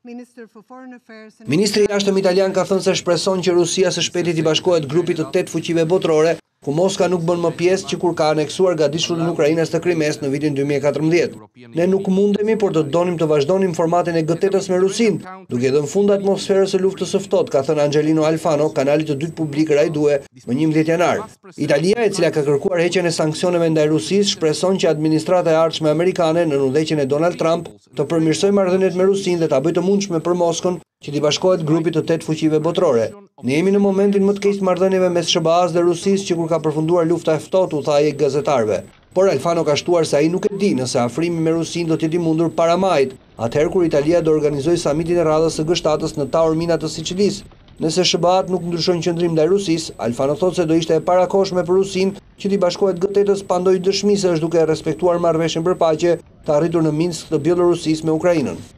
Ministri i jashtëm italian ka thënë se shpreson që Rusia së shpejti të bashkohet grupit të 8 fuqive botërore, ku Moska nuk bën më pjesë që kur ka aneksuar gadishullin Ukrainës të Krimes në vitin 2014. Ne nuk mundemi, por do të donim të vazhdonim formatin e G8-s me Rusin, duke dhënë fund atmosferës së luftës së ftohtë, ka thënë Angelino Alfano, kanalit të dytë publik Rai 2, më 11 janar. Italia, e cila ka kërkuar heqjen e sanksioneve ndaj Rusisë, shpreson që administrata e ardhshme amerikane në udhëheqjen e Donald Trump të përmirësojë marrëdhëniet me Rusinë dhe ta bëjë të mundshme për Moskën që t'i bashkohet grupit të 8 fuqive botërore. Ne jemi në momentin më të keq të marrëdhënieve mes SBA-s dhe Rusisë që kur ka përfunduar lufta e ftohtë, u tha ai gazetarëve. Por Alfano ka shtuar se ai nuk e di nëse afrimi me Rusinë do të jetë i mundur para majit, atëherë kur Italia do organizojë samitin e radhës së G7-s në Taormina të Sicilisë. Nëse SBA-t nuk ndryshojnë qëndrim ndaj Rusisë, Alfano thotë se do ishte e parakohshme për Rusinë që t'i bashkohet G8-s pa ndonjë dëshmi se është duke respektuar marrëveshjen për paqe të arritur në Minsk të Bielorusisë me Ukrainën.